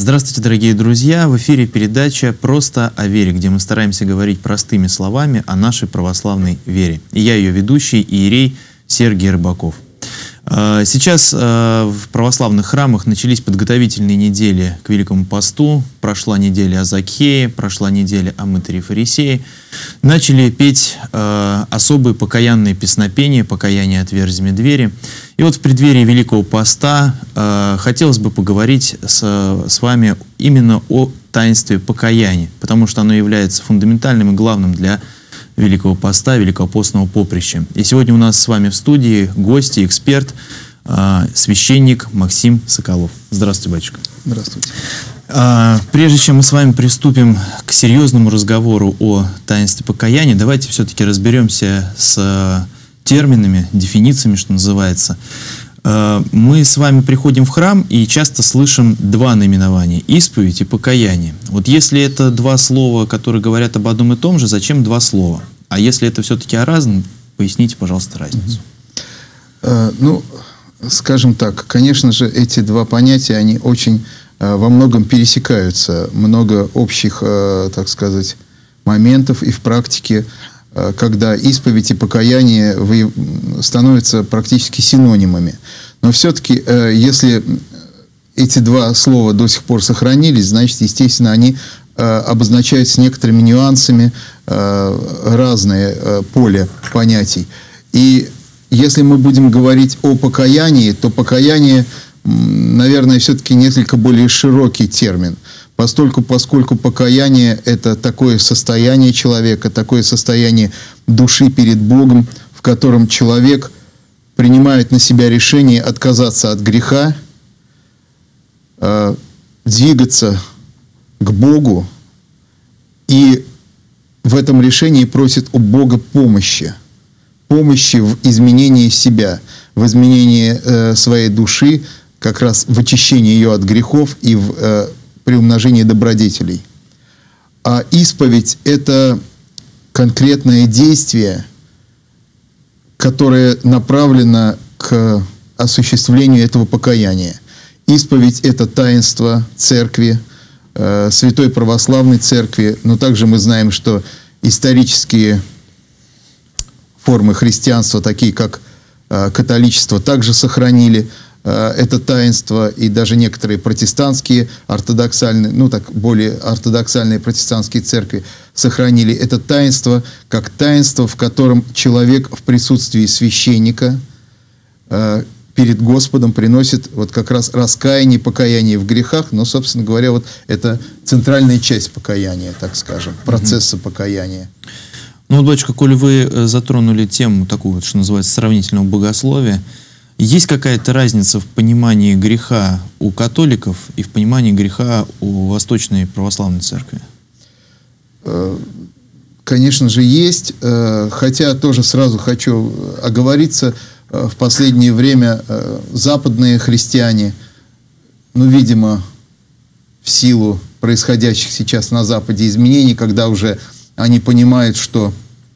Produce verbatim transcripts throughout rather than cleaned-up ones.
Здравствуйте, дорогие друзья! В эфире передача «Просто о вере», где мы стараемся говорить простыми словами о нашей православной вере. И я ее ведущий, иерей Сергий Рыбаков. Сейчас в православных храмах начались подготовительные недели к Великому посту. Прошла неделя о Закхее, прошла неделя о мытаре фарисее. Начали петь особые покаянные песнопения, покаяние отверзями двери. И вот в преддверии Великого поста хотелось бы поговорить с, с вами именно о таинстве покаяния, потому что оно является фундаментальным и главным для Великого поста, Великопостного поприща. И сегодня у нас с вами в студии гость, эксперт, э, священник Максим Соколов. Здравствуйте, батюшка. Здравствуйте. Э, прежде чем мы с вами приступим к серьезному разговору о таинстве покаяния, давайте все-таки разберемся с терминами, дефинициями, что называется. Э, мы с вами приходим в храм и часто слышим два наименования – исповедь и покаяние. Вот если это два слова, которые говорят об одном и том же, зачем два слова? А если это все-таки о разном, поясните, пожалуйста, разницу. Uh, ну, скажем так, конечно же, эти два понятия, они очень uh, во многом пересекаются. Много общих, uh, так сказать, моментов и в практике, uh, когда исповедь и покаяние вы, становятся практически синонимами. Но все-таки, uh, если эти два слова до сих пор сохранились, значит, естественно, они обозначают с некоторыми нюансами э, разные э, поле понятий. И если мы будем говорить о покаянии, то покаяние, наверное, все-таки несколько более широкий термин. Постольку, поскольку покаяние – это такое состояние человека, такое состояние души перед Богом, в котором человек принимает на себя решение отказаться от греха, э, двигаться к Богу, и в этом решении просит у Бога помощи. Помощи в изменении себя, в изменении э, своей души, как раз в очищении ее от грехов и в э, приумножении добродетелей. А исповедь – это конкретное действие, которое направлено к осуществлению этого покаяния. Исповедь – это таинство церкви, Святой Православной Церкви, но также мы знаем, что исторические формы христианства, такие как католичество, также сохранили это таинство, и даже некоторые протестантские, ортодоксальные, ну так, более ортодоксальные протестантские церкви сохранили это таинство как таинство, в котором человек в присутствии священника перед Господом приносит вот как раз раскаяние, покаяние в грехах, но, собственно говоря, вот это центральная часть покаяния, так скажем, процесса mm-hmm. покаяния. Ну вот, батюшка, коли вы затронули тему такую, вот, что называется, сравнительного богословия, есть какая-то разница в понимании греха у католиков и в понимании греха у Восточной Православной Церкви? Конечно же, есть, хотя тоже сразу хочу оговориться, в последнее время э, западные христиане, ну, видимо, в силу происходящих сейчас на Западе изменений, когда уже они понимают, что,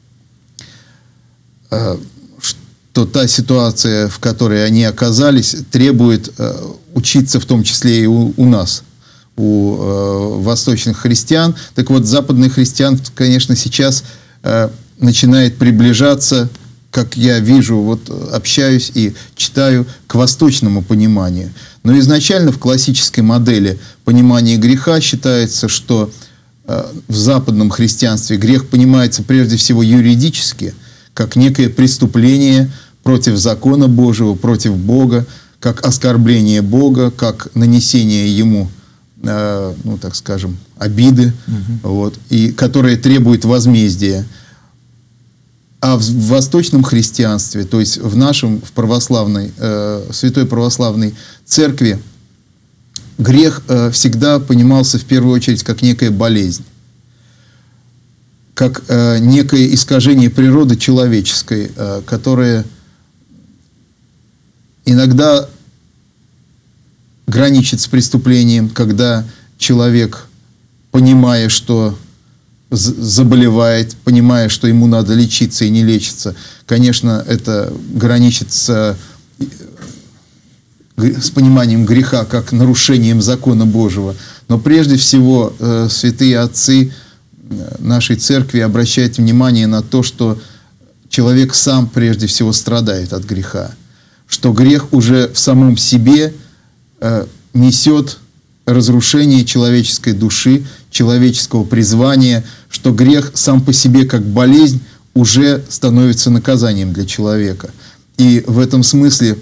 э, что та ситуация, в которой они оказались, требует э, учиться в том числе и у, у нас, у э, восточных христиан. Так вот, западных христиан, конечно, сейчас э, начинает приближаться, как я вижу, вот общаюсь и читаю, к восточному пониманию. Но изначально в классической модели понимания греха считается, что э, в западном христианстве грех понимается прежде всего юридически, как некое преступление против закона Божьего, против Бога, как оскорбление Бога, как нанесение Ему, э, ну так скажем, обиды, угу. вот, и которое требует возмездия. А в восточном христианстве, то есть в нашем, в православной, э, Святой Православной Церкви, грех э, всегда понимался в первую очередь как некая болезнь, как э, некое искажение природы человеческой, э, которое иногда граничит с преступлением, когда человек, понимая, что заболевает, понимая, что ему надо лечиться и не лечиться. Конечно, это граничит с с пониманием греха как нарушением закона Божьего. Но прежде всего э, святые отцы нашей церкви обращают внимание на то, что человек сам прежде всего страдает от греха, что грех уже в самом себе э, несет разрушение человеческой души, человеческого призвания, что грех сам по себе как болезнь уже становится наказанием для человека. И в этом смысле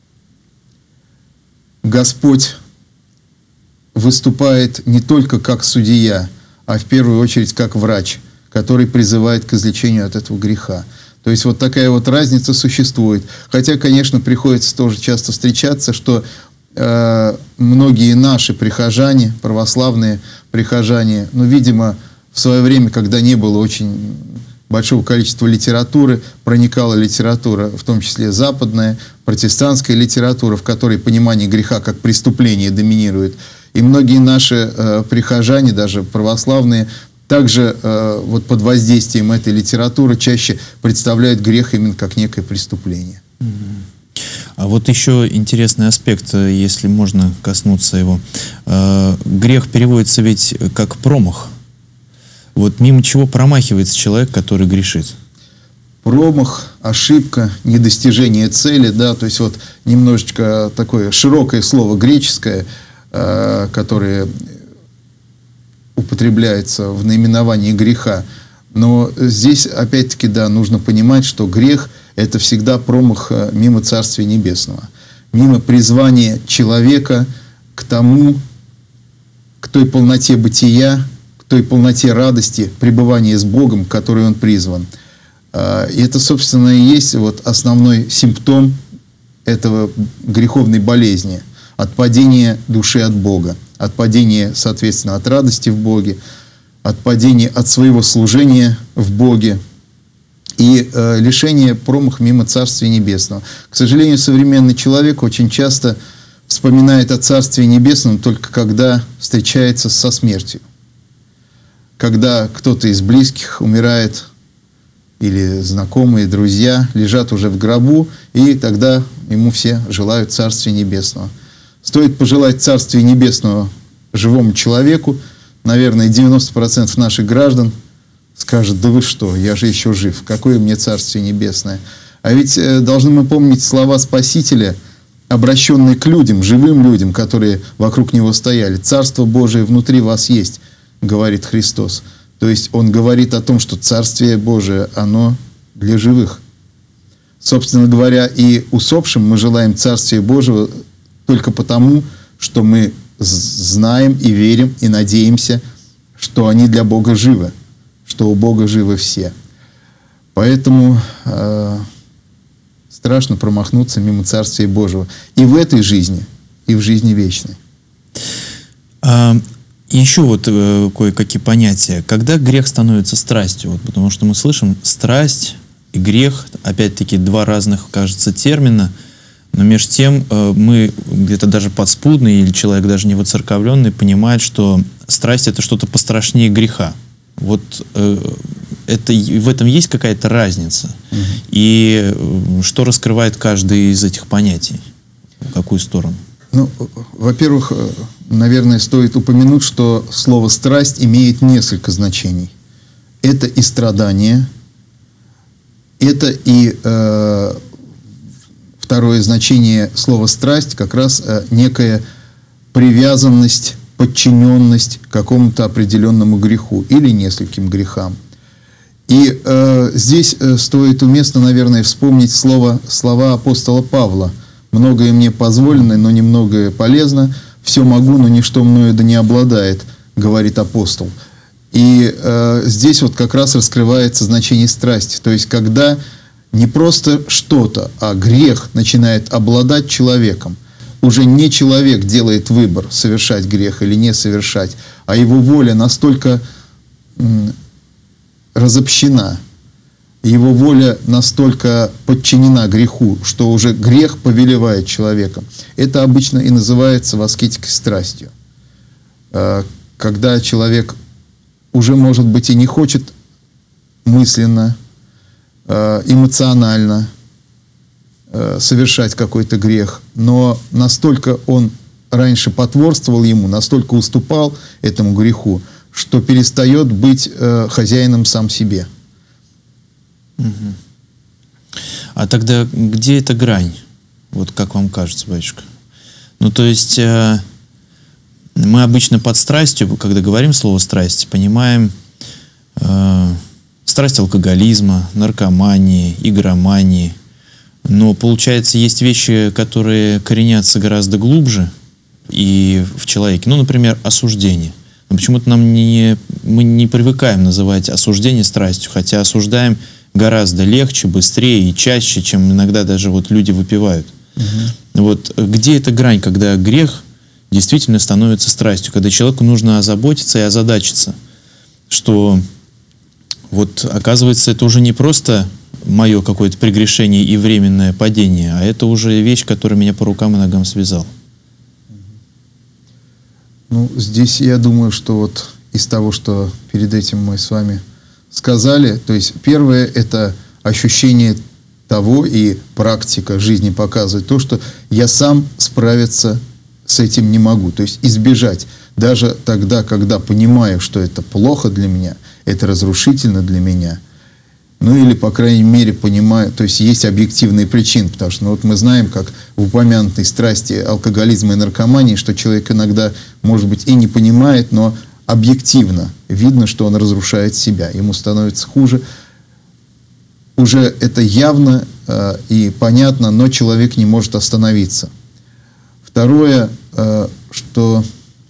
Господь выступает не только как судья, а в первую очередь как врач, который призывает к излечению от этого греха. То есть вот такая вот разница существует. Хотя, конечно, приходится тоже часто встречаться, что э, многие наши прихожане, православные прихожане, ну, видимо, в свое время, когда не было очень большого количества литературы, проникала литература, в том числе западная, протестантская литература, в которой понимание греха как преступления доминирует. И многие наши э, прихожане, даже православные, также э, вот под воздействием этой литературы чаще представляют грех именно как некое преступление. А вот еще интересный аспект, если можно коснуться его. Э, грех переводится ведь как промах. Вот мимо чего промахивается человек, который грешит? Промах, ошибка, недостижение цели, да, то есть вот немножечко такое широкое слово греческое, э, которое употребляется в наименовании греха. Но здесь, опять-таки, да, нужно понимать, что грех – это всегда промах мимо Царствия Небесного, мимо призвания человека к тому, к той полноте бытия, той полноте радости пребывания с Богом, к которой он призван. И это, собственно, и есть вот основной симптом этого греховной болезни. Отпадение души от Бога, отпадение, соответственно, от радости в Боге, отпадение от своего служения в Боге и э, лишение промах мимо Царствия Небесного. К сожалению, современный человек очень часто вспоминает о Царстве Небесном только когда встречается со смертью. Когда кто-то из близких умирает, или знакомые, друзья лежат уже в гробу, и тогда ему все желают Царствия Небесного. Стоит пожелать Царствия Небесного живому человеку, наверное, девяносто процентов наших граждан скажут: да вы что, я же еще жив, какое мне Царствие Небесное. А ведь э, должны мы помнить слова Спасителя, обращенные к людям, живым людям, которые вокруг Него стояли. «Царство Божие внутри вас есть», говорит Христос. То есть Он говорит о том, что Царствие Божие, оно для живых. Собственно говоря, и усопшим мы желаем Царствия Божьего только потому, что мы знаем и верим и надеемся, что они для Бога живы, что у Бога живы все. Поэтому э, страшно промахнуться мимо Царствия Божьего и в этой жизни, и в жизни вечной. А, еще вот э, кое-какие понятия. Когда грех становится страстью? Вот, потому что мы слышим страсть и грех, опять-таки, два разных, кажется, термина. Но между тем э, мы где-то даже подспудный или человек даже не воцерковленный понимает, что страсть — это что-то пострашнее греха. Вот э, это, в этом есть какая-то разница? Угу. И э, что раскрывает каждый из этих понятий? В какую сторону? Ну, во-первых, наверное, стоит упомянуть, что слово «страсть» имеет несколько значений. Это и страдание, это и... Э, Второе значение слова «страсть» как раз э, некая привязанность, подчиненность какому-то определенному греху или нескольким грехам. И э, здесь э, стоит уместно, наверное, вспомнить слово, слова апостола Павла: «Многое мне позволено, но немногое полезно. Все могу, но ничто мною да не обладает», говорит апостол. И э, здесь вот как раз раскрывается значение страсти. То есть, когда не просто что-то, а грех начинает обладать человеком. Уже не человек делает выбор, совершать грех или не совершать, а его воля настолько м, разобщена, его воля настолько подчинена греху, что уже грех повелевает человеком. Это обычно и называется в аскетике страстью. Когда человек уже, может быть, и не хочет мысленно, эмоционально э, совершать какой-то грех, но настолько он раньше потворствовал ему, настолько уступал этому греху, что перестает быть э, хозяином сам себе. Угу. А тогда где эта грань? Вот как вам кажется, батюшка? Ну, то есть э, мы обычно под страстью, когда говорим слово «страсть», понимаем э, страсть алкоголизма, наркомании, игромании. Но, получается, есть вещи, которые коренятся гораздо глубже и в человеке. Ну, например, осуждение. Но почему-то нам не, мы не привыкаем называть осуждение страстью, хотя осуждаем гораздо легче, быстрее и чаще, чем иногда даже вот люди выпивают. Угу. Вот где эта грань, когда грех действительно становится страстью, когда человеку нужно озаботиться и озадачиться, что вот оказывается это уже не просто мое какое-то прегрешение и временное падение, а это уже вещь, которая меня по рукам и ногам связала. Ну, здесь я думаю, что вот из того, что перед этим мы с вами сказали, то есть первое – это ощущение того, и практика жизни показывает то, что я сам справиться с этим не могу. То есть избежать. Даже тогда, когда понимаю, что это плохо для меня, это разрушительно для меня, ну или, по крайней мере, понимаю, то есть есть объективные причины, потому что ну, вот мы знаем, как в упомянутой страсти алкоголизма и наркомании, что человек иногда, может быть, и не понимает, но объективно видно, что он разрушает себя, ему становится хуже. Уже это явно э, и понятно, но человек не может остановиться. Второе, э, что,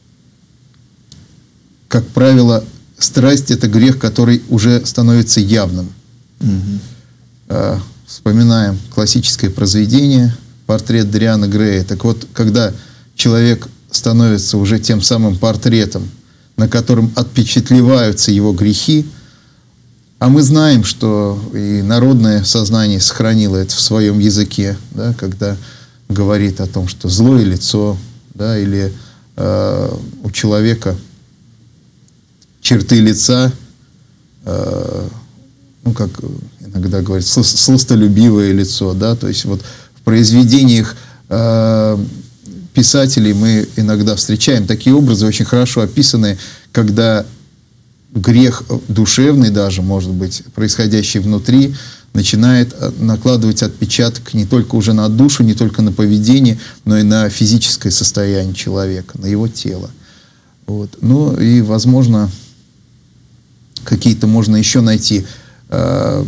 как правило, страсть – это грех, который уже становится явным. Mm-hmm. э, вспоминаем классическое произведение «Портрет Дориана Грея». Так вот, когда человек становится уже тем самым портретом, на котором отпечатлеваются его грехи, а мы знаем, что и народное сознание сохранило это в своем языке, да, когда говорит о том, что злое лицо, да, или э, у человека черты лица, э, ну, как иногда говорят, сластолюбивое лицо, да, то есть вот в произведениях э, писателей мы иногда встречаем такие образы, очень хорошо описанные, когда грех душевный даже, может быть, происходящий внутри, начинает накладывать отпечаток не только уже на душу, не только на поведение, но и на физическое состояние человека, на его тело. Вот. Ну и, возможно, какие-то можно еще найти э,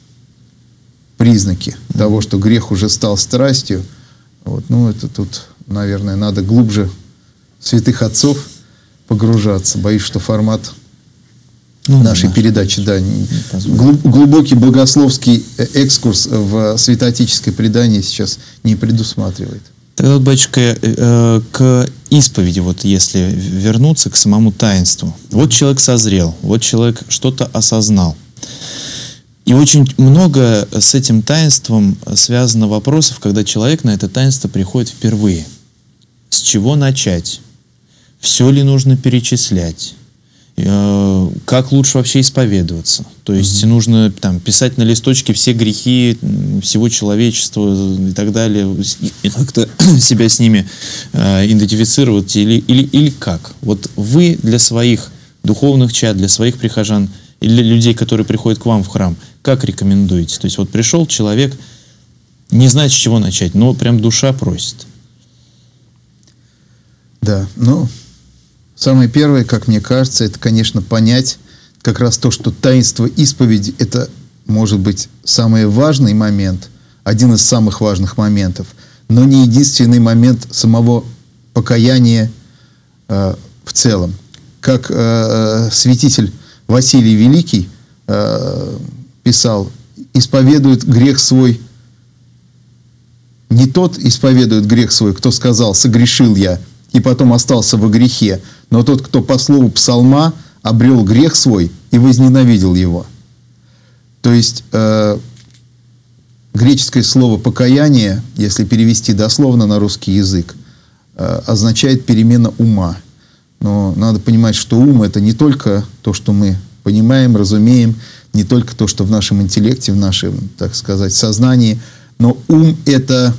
признаки того, что грех уже стал страстью. Вот. Ну, это тут, наверное, надо глубже святых отцов погружаться. Боюсь, что формат ну, нашей да, передачи, да, глуб, глубокий богословский экскурс в святоотеческое предание сейчас не предусматривает. Тогда, вот, батюшка, э, к исповеди, вот если вернуться к самому таинству. Вот человек созрел, вот человек что-то осознал. И очень много с этим таинством связано вопросов, когда человек на это таинство приходит впервые. С чего начать? Все ли нужно перечислять? Как лучше вообще исповедоваться? То есть mm-hmm. нужно там, писать на листочке все грехи всего человечества и так далее, и как-то себя с ними э, идентифицировать или, или, или как? Вот вы для своих духовных чад, для своих прихожан или для людей, которые приходят к вам в храм, как рекомендуете? То есть вот пришел человек, не знает, с чего начать, но прям душа просит. Да, ну... Самое первое, как мне кажется, это, конечно, понять как раз то, что таинство исповеди – это, может быть, самый важный момент, один из самых важных моментов, но не единственный момент самого покаяния э, в целом. Как э, святитель Василий Великий э, писал, исповедует грех свой, не тот исповедует грех свой, кто сказал «согрешил я», и потом остался во грехе, но тот, кто по слову псалма обрел грех свой и возненавидел его. То есть э, греческое слово «покаяние», если перевести дословно на русский язык, э, означает перемена ума. Но надо понимать, что ум – это не только то, что мы понимаем, разумеем, не только то, что в нашем интеллекте, в нашем, так сказать, сознании, Но ум – это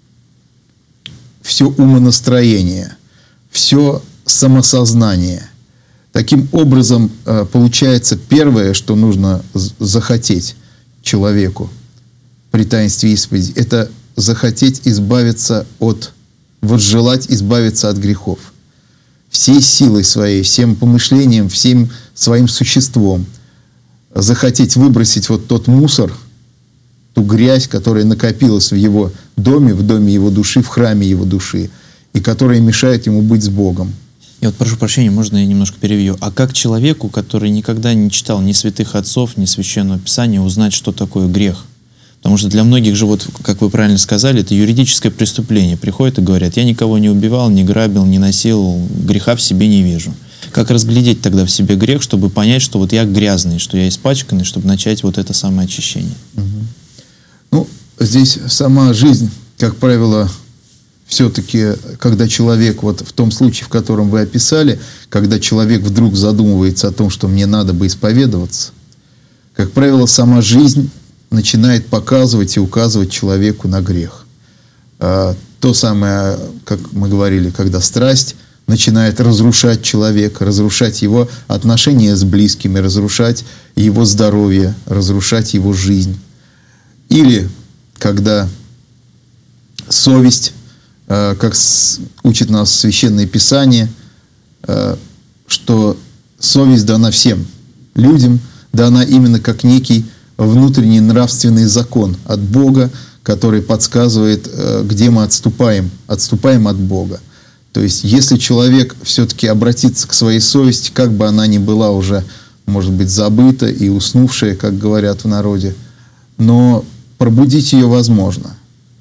все умонастроение, все самосознание. Таким образом, получается, первое, что нужно захотеть человеку при таинстве исповеди, это захотеть избавиться от, возжелать избавиться от грехов. Всей силой своей, всем помышлением, всем своим существом. Захотеть выбросить вот тот мусор, ту грязь, которая накопилась в его доме, в доме его души, в храме его души, и которая мешает ему быть с Богом. Я вот прошу прощения, можно я немножко перевью? А как человеку, который никогда не читал ни святых отцов, ни священного писания, узнать, что такое грех? Потому что для многих же, вот, как вы правильно сказали, это юридическое преступление. Приходят и говорят: я никого не убивал, не грабил, не насиловал, греха в себе не вижу. Как разглядеть тогда в себе грех, чтобы понять, что вот я грязный, что я испачканный, чтобы начать вот это самое очищение? Угу. Ну, здесь сама жизнь, как правило, все-таки, когда человек, вот в том случае, в котором вы описали, когда человек вдруг задумывается о том, что мне надо бы исповедоваться, как правило, сама жизнь начинает показывать и указывать человеку на грех. А, то самое, как мы говорили, когда страсть начинает разрушать человека, разрушать его отношения с близкими, разрушать его здоровье, разрушать его жизнь. Или когда совесть, а, как с, учит нас Священное Писание, а, что совесть дана всем людям, дана именно как некий внутренний нравственный закон от Бога, который подсказывает, где мы отступаем, отступаем от Бога. То есть, если человек все-таки обратится к своей совести, как бы она ни была уже, может быть, забыта и уснувшая, как говорят в народе, но пробудить ее возможно.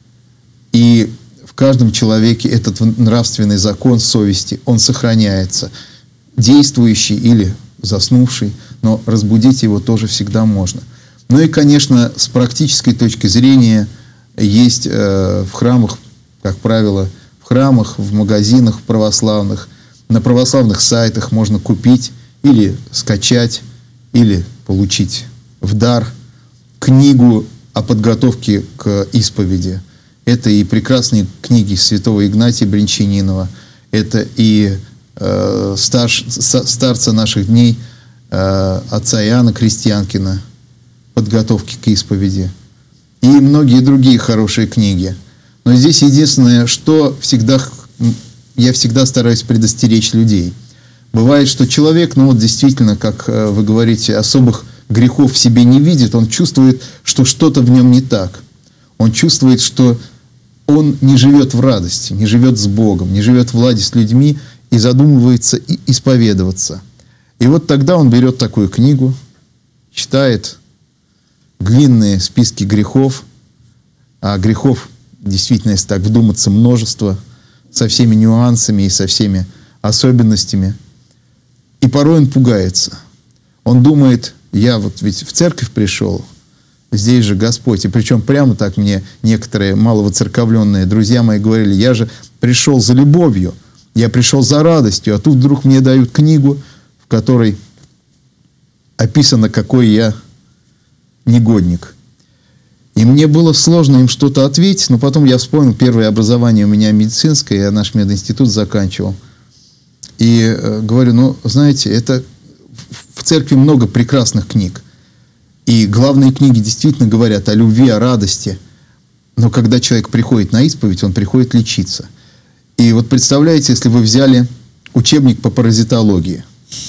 И в каждом человеке этот нравственный закон совести, он сохраняется, действующий или заснувший, но разбудить его тоже всегда можно. Ну и, конечно, с практической точки зрения есть э, в храмах, как правило, в храмах, в магазинах православных, на православных сайтах можно купить или скачать, или получить в дар книгу о подготовке к исповеди. Это и прекрасные книги святого Игнатия Брянчанинова, это и э, старш, старца наших дней, э, отца Иоанна Крестьянкина, подготовки к исповеди, и многие другие хорошие книги. Но здесь единственное, что всегда, я всегда стараюсь предостеречь людей. Бывает, что человек, ну вот действительно, как вы говорите, особых грехов в себе не видит, он чувствует, что что-то в нем не так. Он чувствует, что он не живет в радости, не живет с Богом, не живет в ладе с людьми и задумывается исповедоваться. И вот тогда он берет такую книгу, читает длинные списки грехов, а грехов, действительно, если так вдуматься, множество, со всеми нюансами и со всеми особенностями. И порой он пугается. Он думает: я вот ведь в церковь пришел, здесь же Господь. И причем прямо так мне некоторые маловоцерковленные друзья мои говорили: я же пришел за любовью, я пришел за радостью, а тут вдруг мне дают книгу, в которой описано, какой я негодник. И мне было сложно им что-то ответить, но потом я вспомнил, первое образование у меня медицинское, я наш мединститут заканчивал. И э, говорю: ну, знаете, это в церкви много прекрасных книг. И главные книги действительно говорят о любви, о радости. Но когда человек приходит на исповедь, он приходит лечиться. И вот представляете, если вы взяли учебник по паразитологии.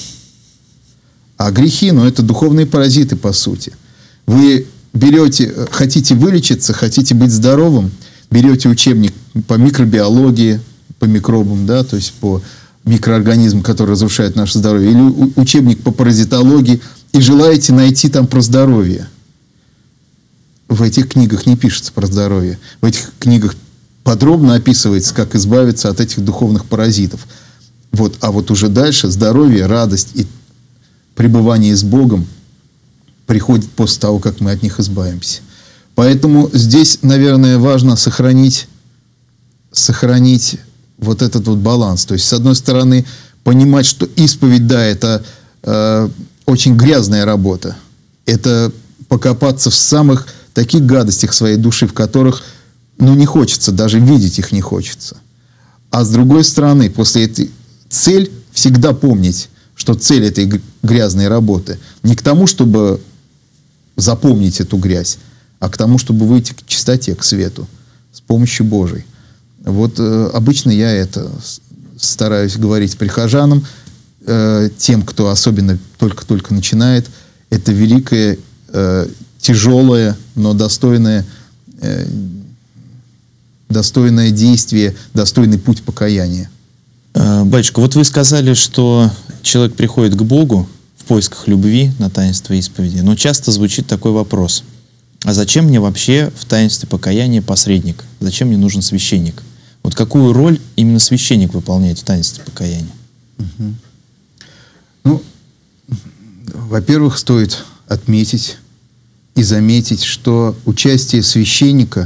А грехи, ну, это духовные паразиты, по сути. Вы берете, хотите вылечиться, хотите быть здоровым, берете учебник по микробиологии, по микробам, да, то есть по микроорганизмам, которые разрушают наше здоровье, или учебник по паразитологии, и желаете найти там про здоровье. В этих книгах не пишется про здоровье. В этих книгах подробно описывается, как избавиться от этих духовных паразитов. Вот, а вот уже дальше здоровье, радость и пребывание с Богом приходит после того, как мы от них избавимся. Поэтому здесь, наверное, важно сохранить, сохранить вот этот вот баланс. То есть, с одной стороны, понимать, что исповедь, да, это э, очень грязная работа. Это покопаться в самых таких гадостях своей души, в которых, ну, не хочется, даже видеть их не хочется. А с другой стороны, после этой цель всегда помнить, что цель этой грязной работы не к тому, чтобы запомнить эту грязь, а к тому, чтобы выйти к чистоте, к свету с помощью Божией. Вот э, обычно я это стараюсь говорить прихожанам, э, тем, кто особенно только-только начинает. Это великое, э, тяжелое, но достойное, э, достойное действие, достойный путь покаяния. Батюшка, вот вы сказали, что человек приходит к Богу в поисках любви на таинство исповеди, но часто звучит такой вопрос: а зачем мне вообще в таинстве покаяния посредник? Зачем мне нужен священник? Вот какую роль именно священник выполняет в таинстве покаяния? Угу. Ну, во-первых, стоит отметить и заметить, что участие священника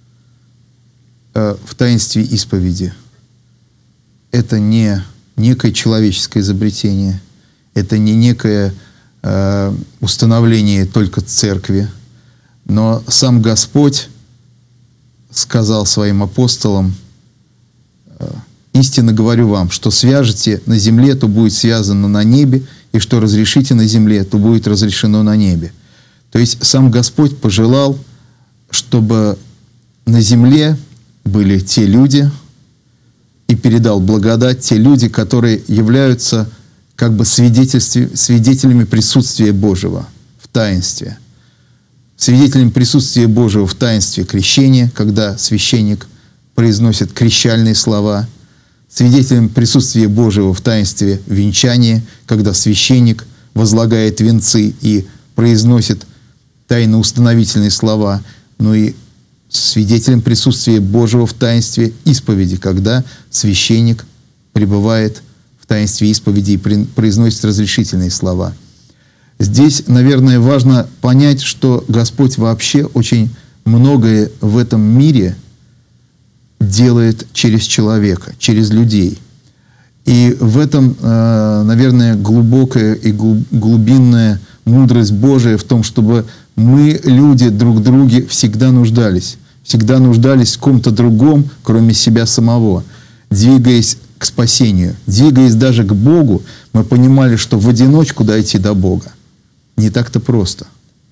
э, в таинстве исповеди — это не некое человеческое изобретение, это не некое э, установление только церкви, но сам Господь сказал своим апостолам: э, «Истинно говорю вам, что свяжете на земле, то будет связано на небе, и что разрешите на земле, то будет разрешено на небе». То есть сам Господь пожелал, чтобы на земле были те люди, и передал благодать те люди, которые являются как бы свидетелями присутствия Божьего в таинстве. Свидетелями присутствия Божьего в таинстве крещения, когда священник произносит крещальные слова. Свидетелями присутствия Божьего в таинстве венчания, когда священник возлагает венцы и произносит тайно-установительные слова. Ну и свидетелем присутствия Божьего в таинстве исповеди, когда священник пребывает в таинстве исповеди и произносит разрешительные слова. Здесь, наверное, важно понять, что Господь вообще очень многое в этом мире делает через человека, через людей. И в этом, наверное, глубокая и глубинная мудрость Божия в том, чтобы мы, люди, друг в друге всегда нуждались. Всегда нуждались в ком-то другом, кроме себя самого. Двигаясь к спасению, двигаясь даже к Богу, мы понимали, что в одиночку дойти до Бога не так-то просто.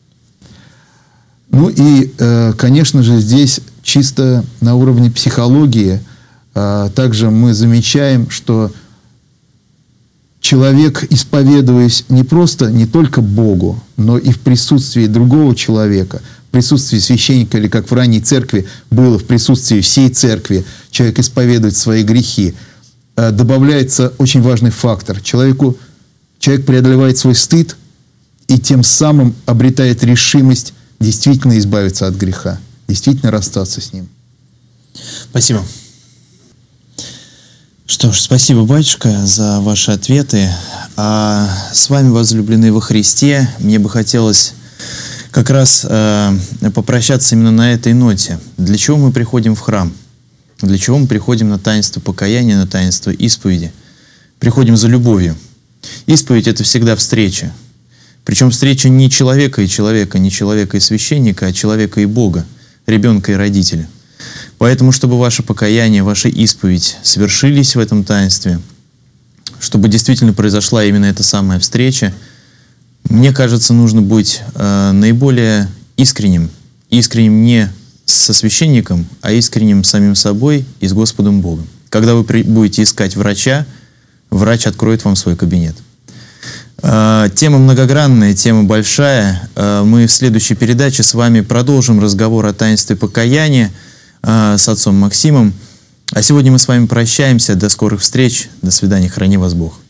Ну и, э, конечно же, здесь чисто на уровне психологии э, также мы замечаем, что человек, исповедуясь не просто, не только Богу, но и в присутствии другого человека, в присутствии священника, или как в ранней церкви было в присутствии всей церкви, человек исповедует свои грехи, добавляется очень важный фактор. Человеку, человек преодолевает свой стыд и тем самым обретает решимость действительно избавиться от греха, действительно расстаться с ним. Спасибо. Что ж, спасибо, батюшка, за ваши ответы. А с вами, возлюбленные во Христе, мне бы хотелось как раз э, попрощаться именно на этой ноте. Для чего мы приходим в храм? Для чего мы приходим на таинство покаяния, на таинство исповеди? Приходим за любовью. Исповедь — это всегда встреча. Причем встреча не человека и человека, не человека и священника, а человека и Бога, ребенка и родителя. Поэтому, чтобы ваше покаяние, ваша исповедь свершились в этом таинстве, чтобы действительно произошла именно эта самая встреча, мне кажется, нужно быть э, наиболее искренним. Искренним не со священником, а искренним самим собой и с Господом Богом. Когда вы при, будете искать врача, врач откроет вам свой кабинет. Э, тема многогранная, тема большая. Э, мы в следующей передаче с вами продолжим разговор о таинстве покаяния э, с отцом Максимом. А сегодня мы с вами прощаемся. До скорых встреч. До свидания. Храни вас Бог.